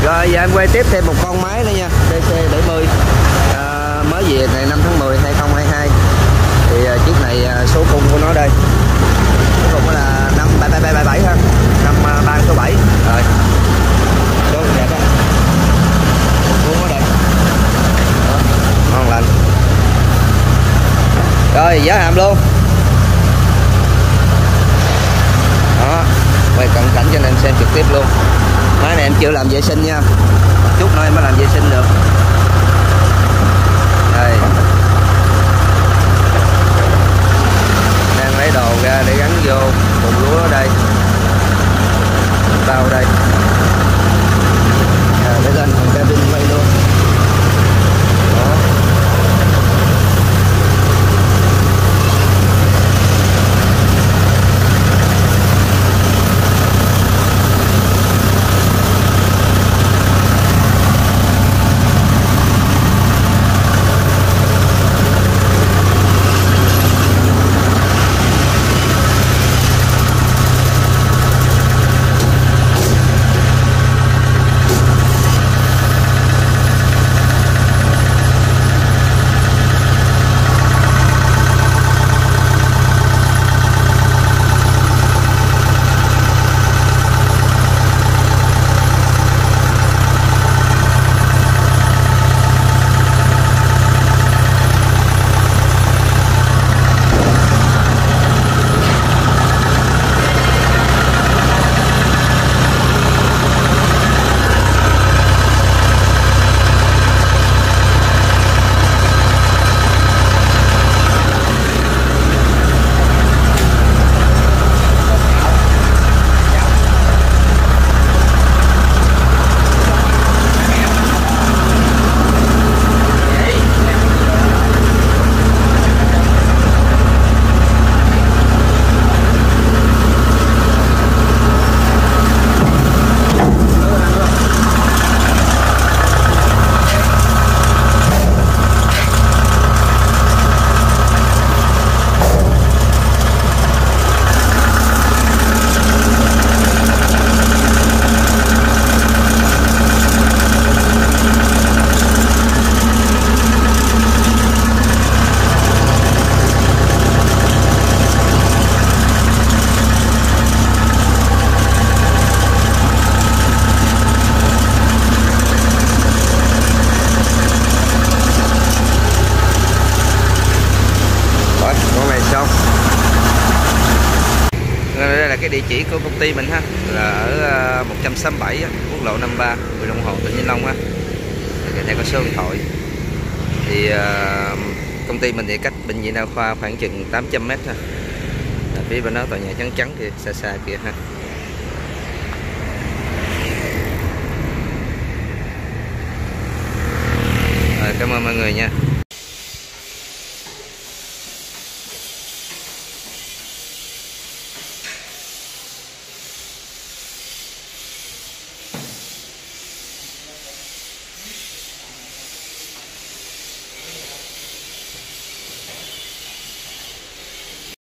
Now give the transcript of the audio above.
Rồi giờ em quay tiếp thêm một con máy nữa nha, DC70 mới về ngày 5 tháng 10 2022. Thì chiếc này số khung của nó đây, số khung nó là 57777 ha, 53 số 7 rồi. Số đẹp đó, cuốn ở đây. Đó, ngon lành. Rồi giá hàm luôn. Đó, quay cận cảnh cho anh em xem trực tiếp luôn. Máy này em chưa làm vệ sinh nha, chút nữa em mới làm vệ sinh được. Đây, đang lấy đồ ra để gắn vô bùn lúa ở đây, bao đây. Để lên phần cabin quay luôn. Đó. Đây là cái địa chỉ của công ty mình ha, là ở 167 quốc lộ 53, huyện Long Hồ, tỉnh Vĩnh Long ha. Cái này có số điện thoại. Thì công ty mình thì cách bệnh viện đa khoa khoảng chừng 800 m ha. Phía bên đó tòa nhà trắng trắng kìa, xa xa kìa ha. Rồi, cảm ơn mọi người nha.